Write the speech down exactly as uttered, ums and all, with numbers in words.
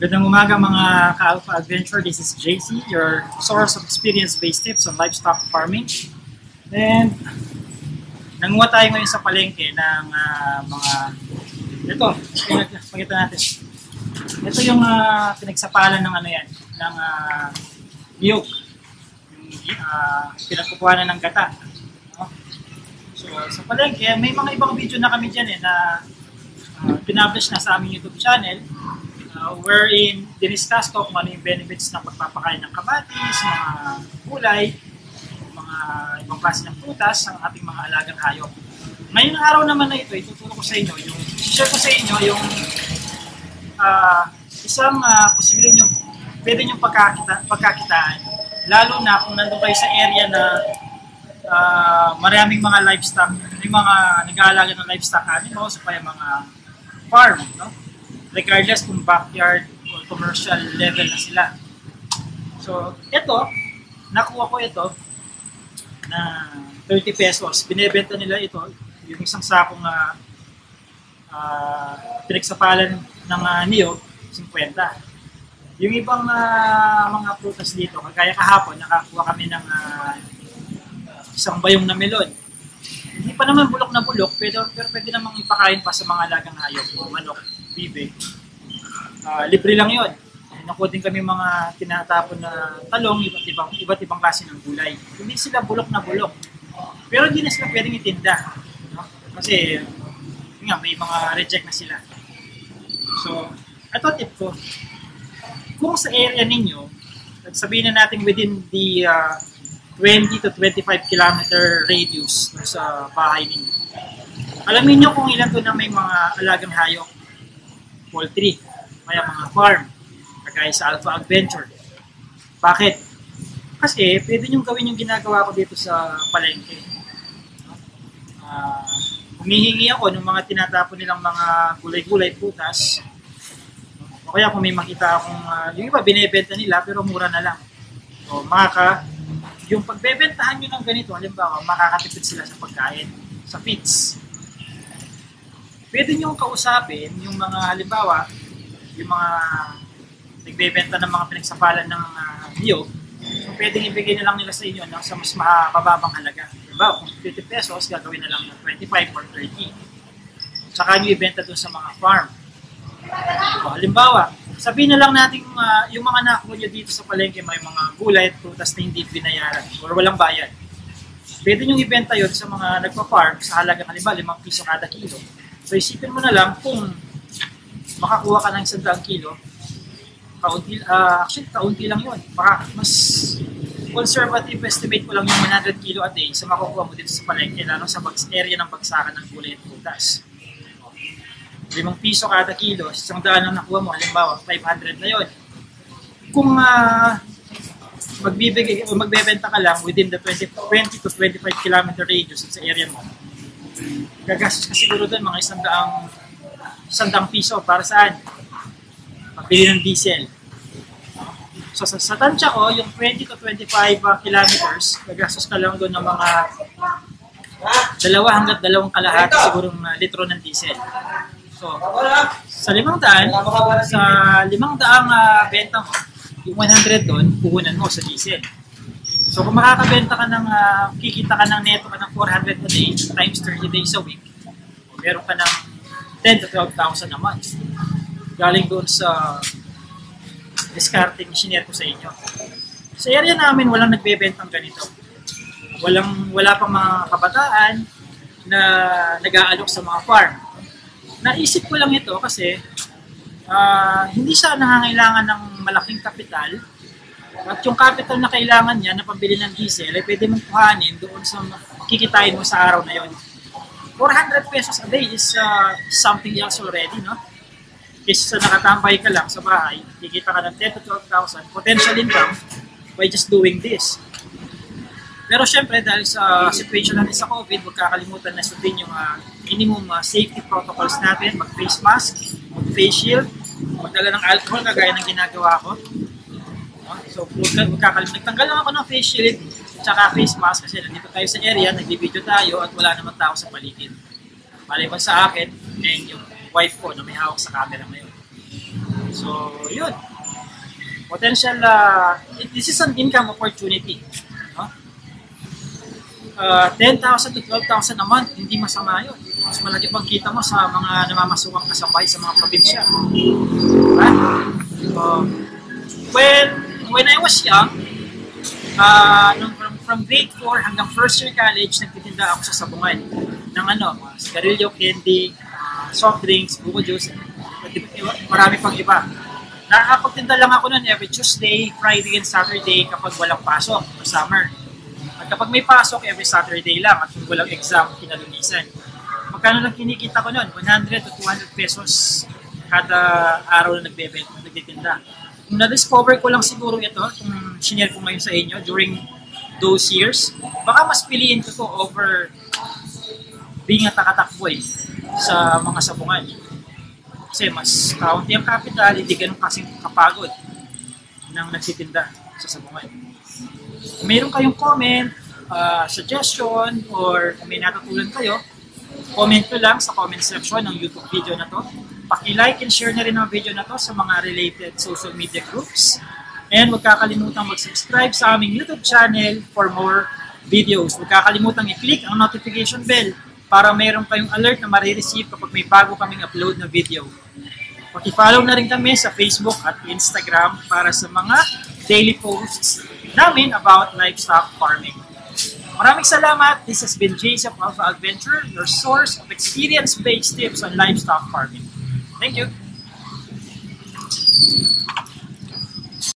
Magandang umaga mga ka-Alpha Adventure. This is J C, your source of experience-based tips on livestock farming. And nanguha tayo ngayon sa palengke ng uh, mga ito, pakita natin. Ito yung uh, pinagsapalan ng ano yan, ng uh, niyog. Yung uh, pinagkukuhanan ng gata. No? So sa palengke, may mga ibang video na kami dyan eh, na uh, pinablish na sa aming YouTube channel. Uh, wherein diniscuss ko kung ano yung benefits ng pagpapakain ng kamatis, mga gulay, mga ibang klase ng prutas ng ating mga alagang hayop. Ngayong araw naman na ito, ituturo ko sa inyo, yung share ko sa inyo yung uh, isang uh, posibilidad yung pwede nyo pagkakita, pagkakitaan, lalo na kung nandun kayo sa area na uh, maraming mga livestock, may mga nag-aalaga ng livestock animals o kaya mga farm, no? Regardless kung backyard or commercial level na sila. So, ito, nakuha ko ito na thirty pesos. Binebenta nila ito, yung isang sakong uh, uh, pinagsapalan ng uh, niyog, fifty. Yung ibang uh, mga prutas dito, kagaya kahapon, nakakuha kami ng uh, isang bayong na melon. Hindi pa naman bulok na bulok, pero, pero pwede namang ipakain pa sa mga alagang hayop, mga manok, bibe. Uh, libre lang yun. Nakuha din kami mga tinatapon na talong, iba't ibang, iba't ibang klase ng gulay. Hindi sila bulok na bulok. Pero hindi na sila pwedeng itinda. No? Kasi, nga, may mga reject na sila. So, ito tip ko. Kung sa area ninyo, sabihin na natin within the uh, twenty to twenty-five kilometer radius sa bahay ninyo. Alamin nyo kung ilan to na may mga alagang hayop, poultry, may mga farm, kagaya sa Alpha Adventure. Bakit? Kasi pwede nyo gawin yung ginagawa ko dito sa palengke. Uh, humihingi ako ng mga tinatapon nilang mga gulay-gulay, putas. O kaya kung may makita akong, uh, yung iba binibenta nila pero mura na lang. So, makaka, yung pagbebentahan nyo ng ganito, halimbawa, makakatipid sila sa pagkain, sa feeds. Pwede nyo kausapin yung mga, halimbawa, yung mga nagbebenta ng mga pinagsapalan ng uh, niyog, so pwedeng ibigay na lang nila sa inyo ng sa mas mababang halaga. Halimbawa, kung fifty pesos, gagawin na lang ng twenty-five or thirty. Saka nyo ibenta dun sa mga farm. So, halimbawa, sabihin na lang natin uh, yung mga nakuha nyo dito sa palengke, may mga gulay at prutas na hindi binayaran or walang bayad. Pwede nyo ibenta yun sa mga nagpa-farm sa halagang halimbawa limang piso kada kilo. So isipin mo na lang kung makakuha ka ng isang daang kilo, kaunti, uh, actually kaunti lang yun. Baka mas conservative estimate ko lang yung one hundred kilo a day sa makukuha mo dito sa palengke, lalo sa area ng bagsakan ng gulay at prutas. limang piso kada kilo, isang daan ang nakuha mo, halimbawa five hundred na yun. Kung uh, magbibigay o magbebenta ka lang within the twenty to twenty-five kilometer radius sa area mo, gagastos ka siguro doon mga isang daang isang daang piso para saan? Pabili ng diesel. So sa, sa tansya ko, yung twenty to twenty-five uh, kilometers, gagastos ka lang doon ng mga dalawa hanggang dalawang kalahati sigurong uh, litro ng diesel. So, sa limang daan, sa limang daang uh, benta mo, yung one hundred doon, puhunan mo sa diesel. So, kung makakabenta ka ng, uh, kikita ka ng neto ka ng four hundred a day times thirty days a week, o meron ka ng ten to twelve thousand a month. Galing doon sa discarding engineer ko sa inyo. Sa area namin, walang nagbebentang ganito. Walang, wala pang mga kabataan na nag-aalok sa mga farm. Naisip ko lang ito kasi uh, hindi siya nangangailangan ng malaking kapital at yung capital na kailangan niya na pambili ng diesel ay pwede mong kuhanin doon sa kikitain mo sa araw na yon. four hundred pesos a day is uh, something else already, no? Kasi sa nakatambay ka lang sa bahay, kikita ka ng ten to twelve thousand potential income by just doing this. Pero syempre, dahil sa situation natin sa COVID, huwag kakalimutan na sundin yung uh, minimum uh, safety protocols natin, mag-face mask, mag-face shield, magdala ng alcohol, kagaya ng ginagawa ko. No? So, huwag kakalimutan. Nagtanggal lang ako ng face shield at face mask kasi nandito tayo sa area, nag-video tayo at wala naman tao sa paligid. Maliban sa akin, and yung wife ko na may hawak sa camera ngayon. So, yun. Potential, uh, this is an income opportunity. No? Uh, ten thousand to twelve thousand a month, hindi masama yun. Mas malaki pang kita mo sa mga namamasukan kasabay sa mga probinsya. Diba? So, when, when I was young, uh, from, from grade four hanggang first year college, nagtitinda ako sa sabungan ng ano, sigarilyo, candy, uh, soft drinks, buko juice, marami pang iba. Nakakapagtinda lang ako nun every Tuesday, Friday, and Saturday kapag walang pasok or summer. At kapag may pasok, every Saturday lang at kung walang exam, kinalunisan. Magkano lang kinikita ko nun? one hundred to two hundred pesos kada araw na nagbebenta, nagtitinda. Kung na-discover ko lang siguro ito, kung sinare ko ngayon sa inyo during those years, baka mas piliin ko to over being a takatakboy sa mga sabungan. Kasi mas kaunti ang capital, hindi ganun kasing kapagod ng nagtitinda sa sabungan. Kung mayroon kayong comment, uh, suggestion, or kung may natutunan kayo, comment nyo lang sa comment section ng YouTube video na to. Paki-like and share na rin ang video na to sa mga related social media groups. And huwag kakalimutang mag-subscribe sa aming YouTube channel for more videos. Huwag kakalimutang i-click ang notification bell para mayroon kayong alert na marireceive kapag may bago kaming upload na video. Paki-follow na rin kami sa Facebook at Instagram para sa mga daily posts namin about livestock farming. Maraming salamat. This has been Jace of Alpha Adventure, your source of experience-based tips on livestock farming. Thank you.